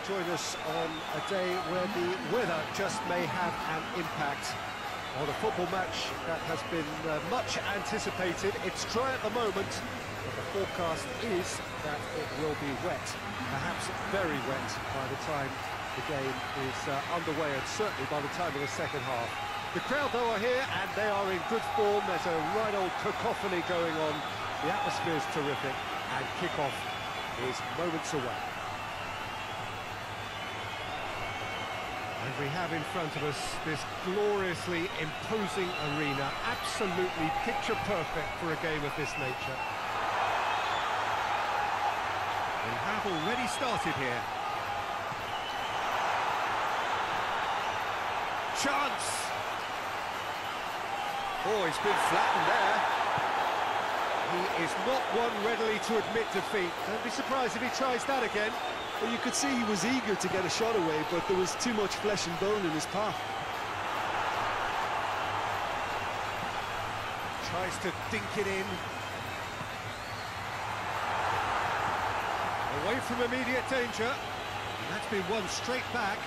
join us on a day where the weather just may have an impact on a football match that has been much anticipated. It's dry at the moment, but the forecast is that it will be wet, perhaps very wet by the time the game is underway, and certainly by the time of the second half. The crowd, though, are here, and they are in good form. There's a right old cacophony going on. The atmosphere is terrific, and kick-off is moments away. And we have in front of us this gloriously imposing arena, absolutely picture perfect for a game of this nature. We have already started here. Chance! Oh, he's been flattened there. He is not one readily to admit defeat. Don't be surprised if he tries that again. Well, you could see he was eager to get a shot away, but there was too much flesh and bone in his path. Tries to dink it in. Away from immediate danger. And that's been won straight back.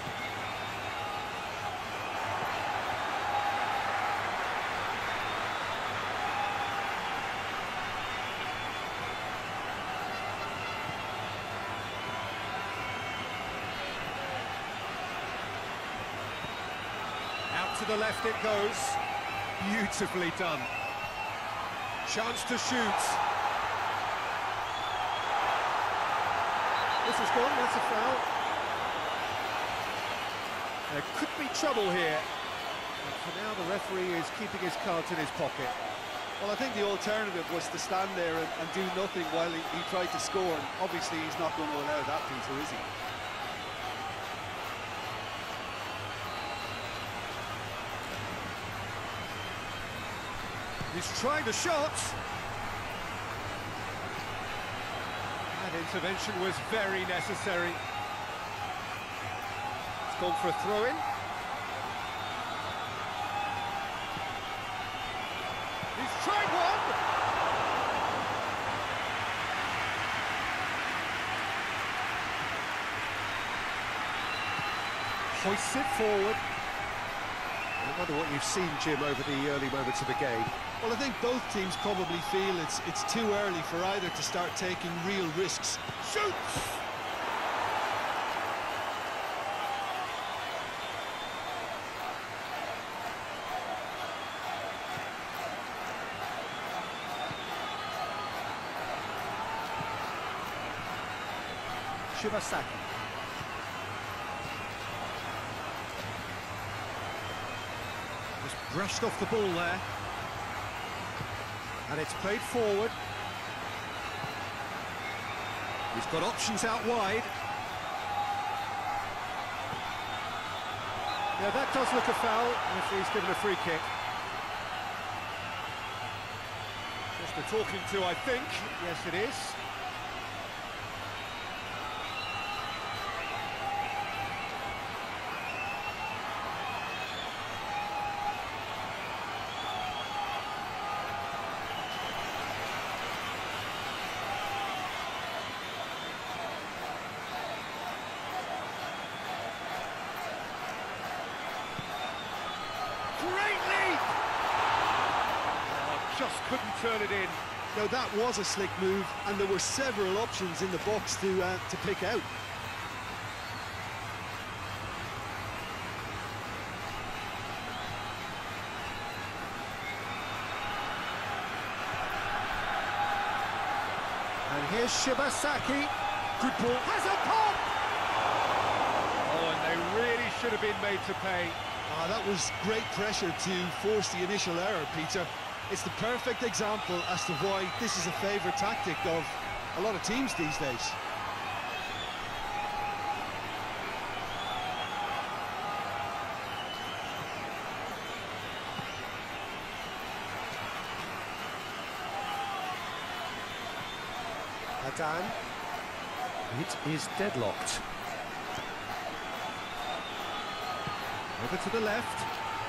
To the left it goes. Beautifully done. Chance to shoot. This is gone, that's a foul. There could be trouble here. But for now the referee is keeping his cards in his pocket. Well, I think the alternative was to stand there and do nothing while he tried to score. And obviously he's not going to allow that, Peter, is he? He's trying the shot. That intervention was very necessary. It's gone for a throw-in. He's tried one! Hoists it forward. I wonder what you've seen, Jim, over the early moments of the game. Well, I think both teams probably feel it's too early for either to start taking real risks. Shoots! Shibasaki. Just brushed off the ball there. And it's played forward. He's got options out wide. Yeah, that does look a foul. Referee's given a free kick. Just a talking to, I think. Yes, it is. Just couldn't turn it in. Now that was a slick move, and there were several options in the box to pick out. And here's Shibasaki. Good ball. Has a pop! Oh, and they really should have been made to pay. Ah, that was great pressure to force the initial error, Peter. It's the perfect example as to why this is a favourite tactic of a lot of teams these days. Adan. It is deadlocked. Over to the left.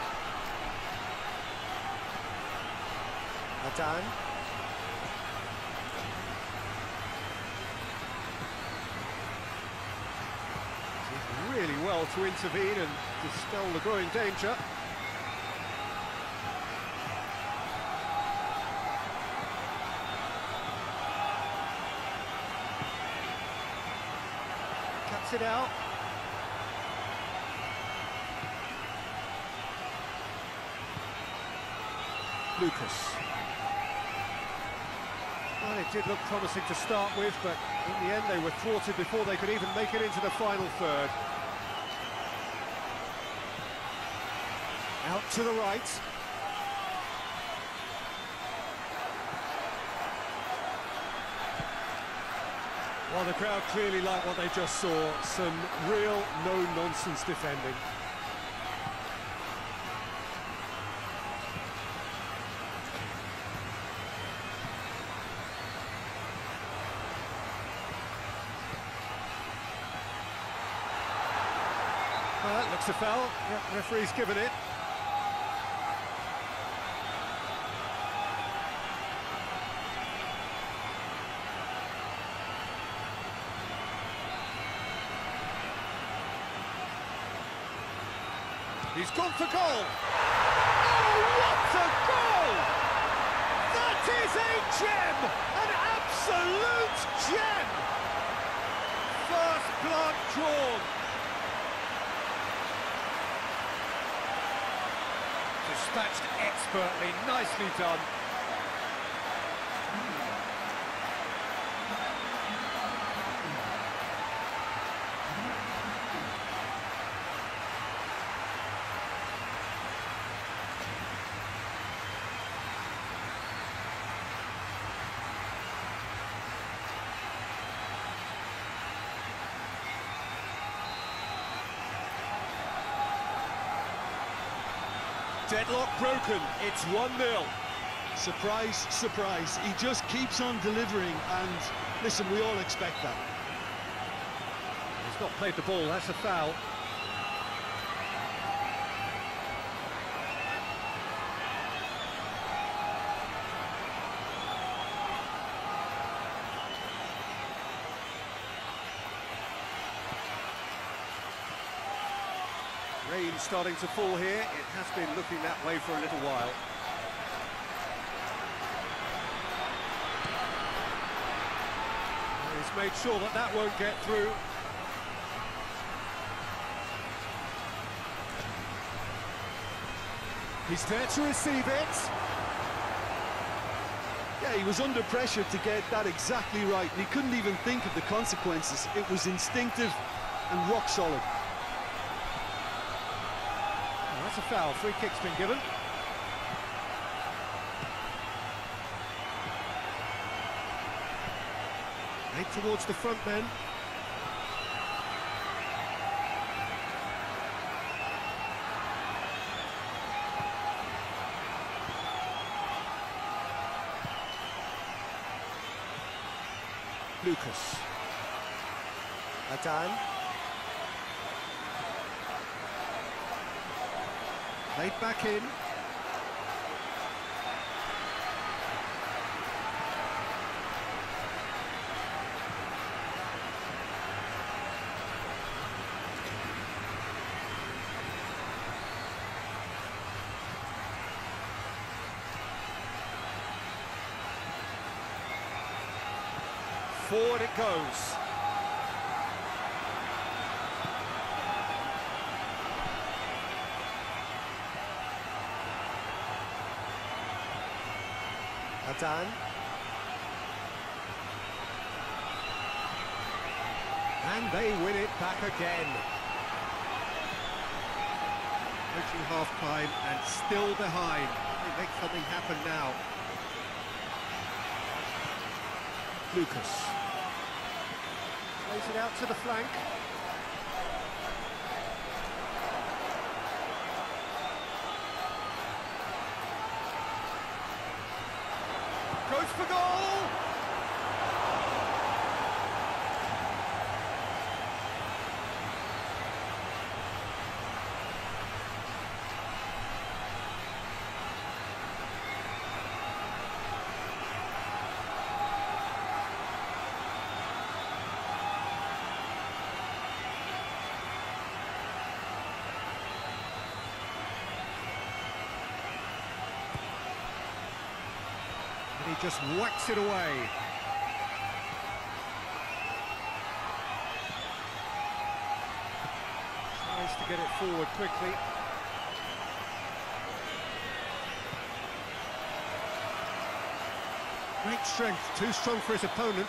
Adan. really well to intervene and dispel the growing danger. Cuts it out. Lucas. Well, it did look promising to start with, but in the end they were thwarted before they could even make it into the final third. Out to the right. Well, the crowd clearly like what they just saw. Some real no-nonsense defending. Well, that looks a foul. Yeah, referee's given it. He's gone for goal. Oh, what a goal! That is a gem! An absolute gem! First blood drawn. Dispatched expertly, nicely done. Deadlock broken, it's 1-0. Surprise, surprise. He just keeps on delivering, and listen, we all expect that. He's not played the ball, that's a foul. Rain starting to fall here. It has been looking that way for a little while. He's made sure that that won't get through. He's there to receive it. Yeah, he was under pressure to get that exactly right, and he couldn't even think of the consequences. It was instinctive and rock solid. That's a foul. Free kick's been given. Right towards the front men. Lucas. Adan. Laid back in. Forward it goes. Adan. And they win it back again. Approaching half-time and still behind. They make something happen now. Lucas. Plays it out to the flank. Goes for goal! And he just whacks it away. Tries to get it forward quickly. Great strength, too strong for his opponent.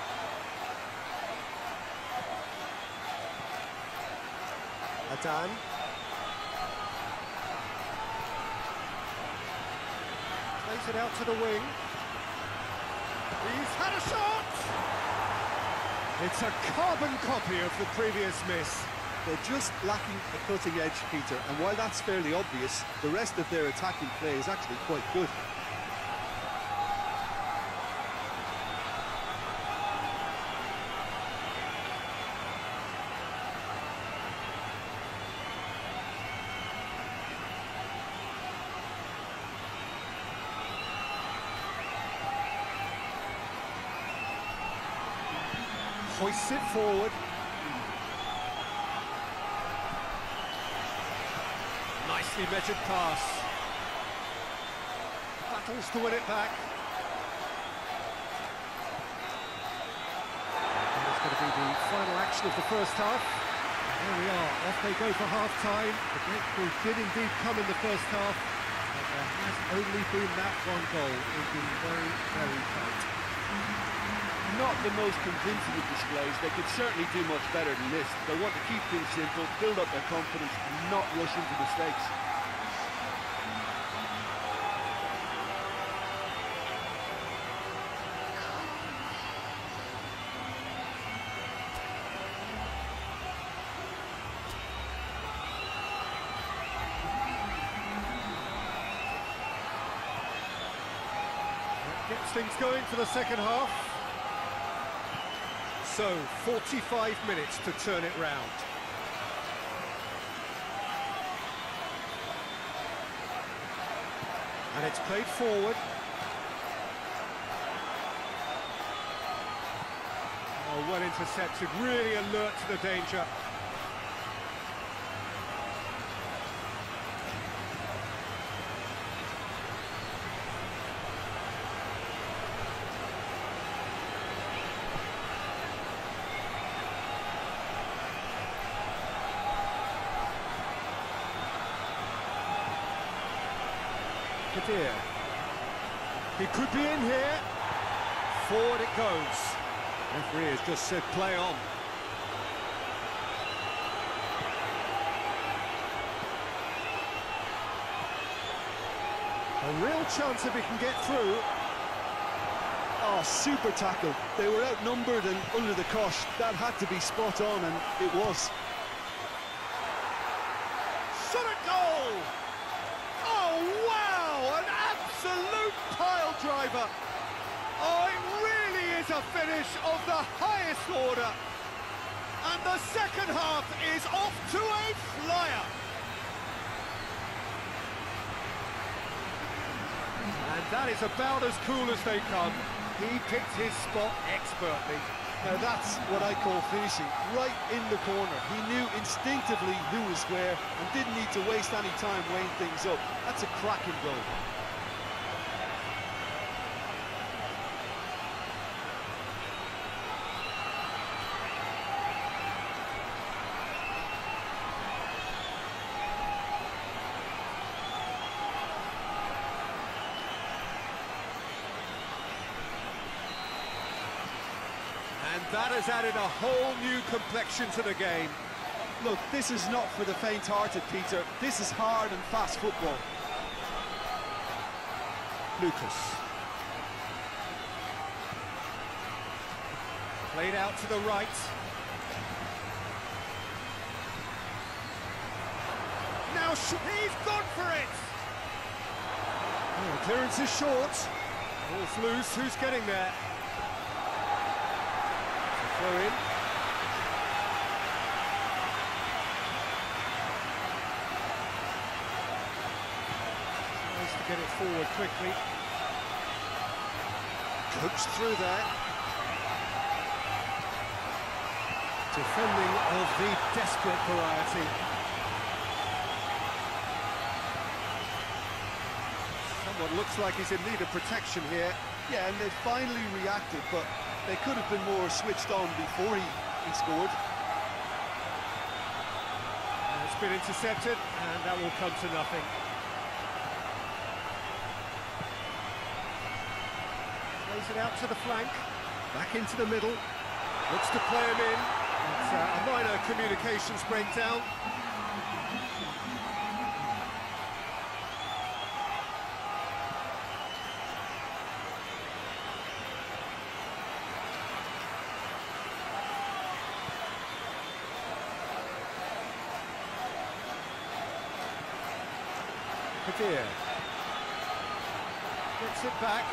Adan. Plays it out to the wing. He's had a shot! It's a carbon copy of the previous miss. They're just lacking a cutting edge, Peter, and while that's fairly obvious, the rest of their attacking play is actually quite good. Hoists it forward. Nicely measured pass. Battles to win it back. And it's going to be the final action of the first half. There we are, off they go for half-time. The breakthrough did indeed come in the first half, but there has only been that one goal. It's been very, very tight. Not the most convincing of displays. They could certainly do much better than this. They want to keep things simple, build up their confidence, and not rush into mistakes. That gets things going for the second half. So, 45 minutes to turn it round. And it's played forward. Oh, well intercepted, really alert to the danger. Kadir. He could be in here. Forward it goes. Referee has just said play on. A real chance if he can get through. Oh, super tackle. They were outnumbered and under the cosh. That had to be spot on, and it was. Shot at goal! Oh, wow! An absolute pile driver! Oh, it really is a finish of the highest order! And the second half is off to a flyer! And that is about as cool as they come. He picked his spot expertly. Now that's what I call finishing, right in the corner. He knew instinctively who was where and didn't need to waste any time weighing things up. That's a cracking goal. And that has added a whole new complexion to the game. Look, this is not for the faint-hearted, Peter. This is hard and fast football. Lucas. Played out to the right. Now he's gone for it! Oh, the clearance is short. Ball's loose, who's getting there? Throw in. Tries to get it forward quickly. Coached through there. Defending of the desperate variety. Someone looks like he's in need of protection here. Yeah, and they finally reacted, but they could have been more switched on before he scored. It's been intercepted, and that will come to nothing. Plays it out to the flank, back into the middle, looks to play him in. It's a minor communications breakdown. Kadir gets it back.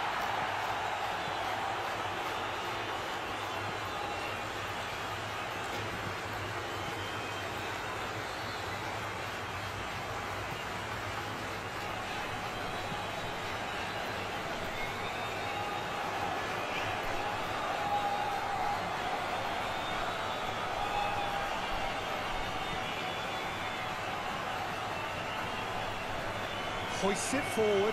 Hoists it forward.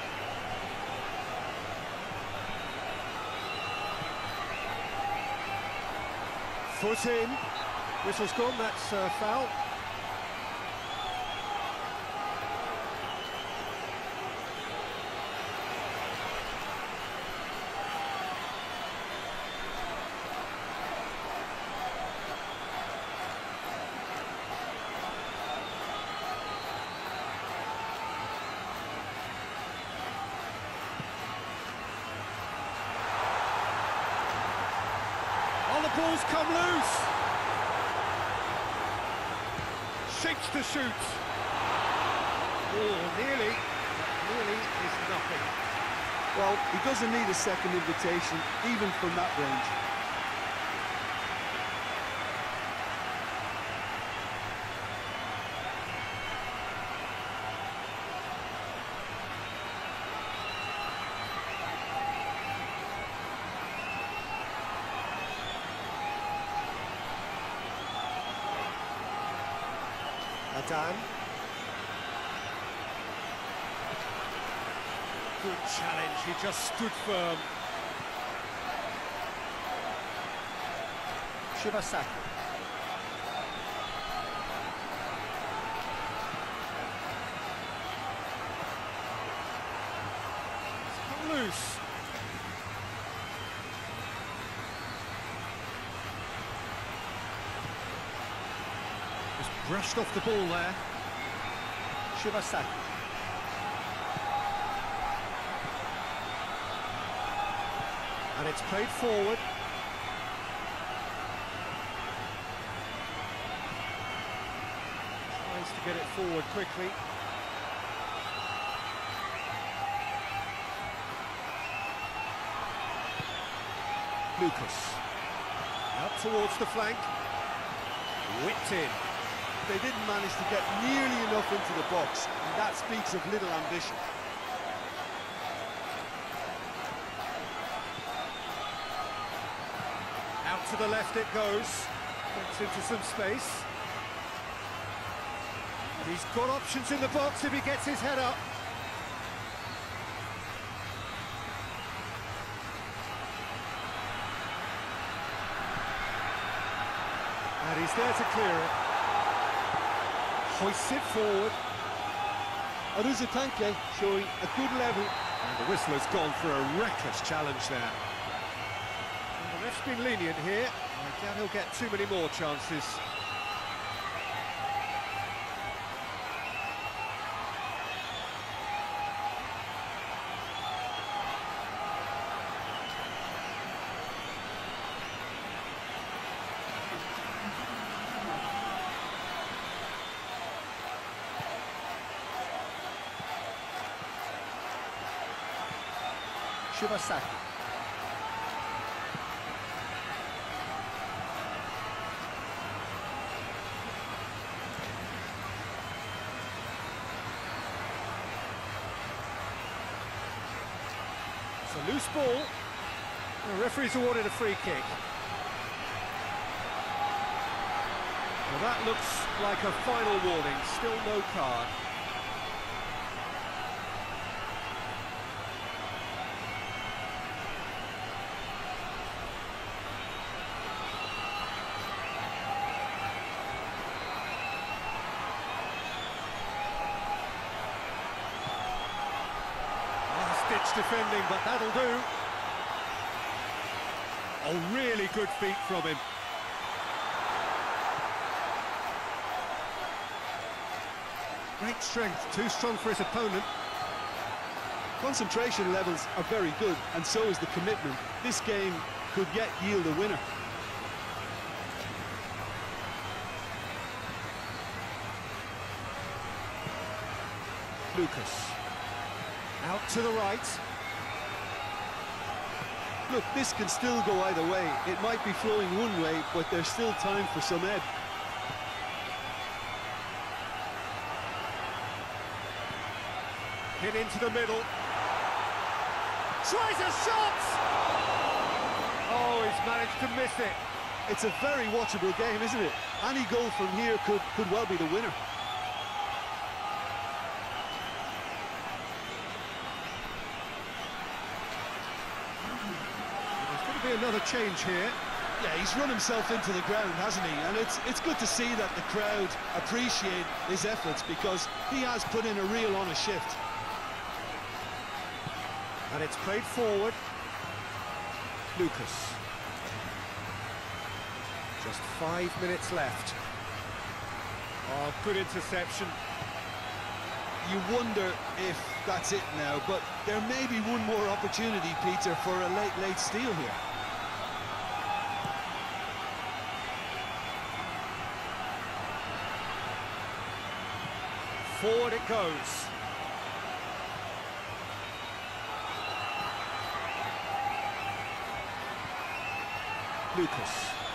Foot in. Whistle's gone, that's foul. The ball's come loose. Shapes to shoot. Oh, nearly. That nearly is nothing. Well, he doesn't need a second invitation, even from that range. Adan. Good challenge, he just stood firm. Shibasaki. It's come loose. Brushed off the ball there. Shibasaki. And it's played forward. Tries to get it forward quickly. Lucas. Out towards the flank. Whipped in. They didn't manage to get nearly enough into the box, and that speaks of little ambition. Out to the left it goes. Gets into some space. He's got options in the box if he gets his head up. And he's there to clear it. Hoists it forward. Aruzatanke showing a good level. And the whistle has gone for a reckless challenge there. And the ref's been lenient here. I doubt he'll get too many more chances. Shibasaki. It's a loose ball. The referee's awarded a free kick. Well, that looks like a final warning, still no card. last-ditch defending, but that'll do. Oh, really good feet from him. Great strength, too strong for his opponent. Concentration levels are very good, and so is the commitment. This game could yet yield a winner. Lucas. Out to the right. Look, this can still go either way. It might be flowing one way, but there's still time for some ebb. Hit into the middle. Tries a shot! Oh, he's managed to miss it. It's a very watchable game, isn't it? Any goal from here could well be the winner. There's going to be another change here. Yeah, he's run himself into the ground, hasn't he? And it's good to see that the crowd appreciate his efforts, because he has put in a real honest shift. And it's played forward. Lucas. Just 5 minutes left. Oh, good interception. You wonder if that's it now, but there may be one more opportunity, Peter, for a late steal here. Forward it goes. Lucas.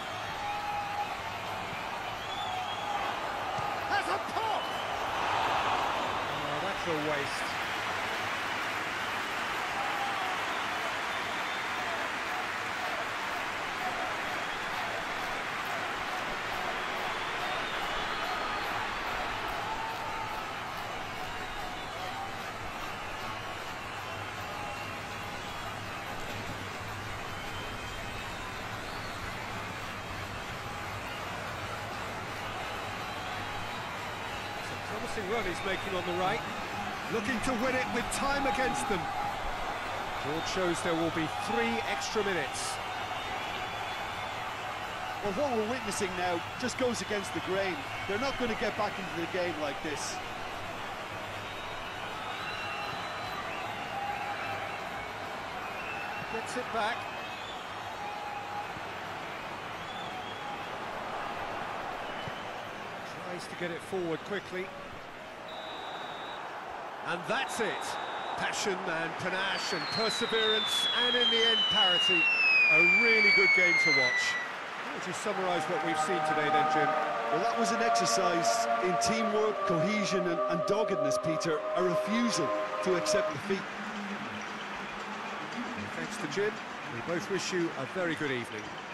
Has a pop! Oh, that's a waste. Promising run he's making on the right, looking to win it with time against them. George shows there will be 3 extra minutes. Well, what we're witnessing now just goes against the grain. They're not going to get back into the game like this. Gets it back. Tries to get it forward quickly. And that's it. Passion and panache and perseverance, and in the end, parity. A really good game to watch. How would you summarise what we've seen today then, Jim? Well, that was an exercise in teamwork, cohesion and doggedness, Peter. A refusal to accept defeat. Thanks to Jim. We both wish you a very good evening.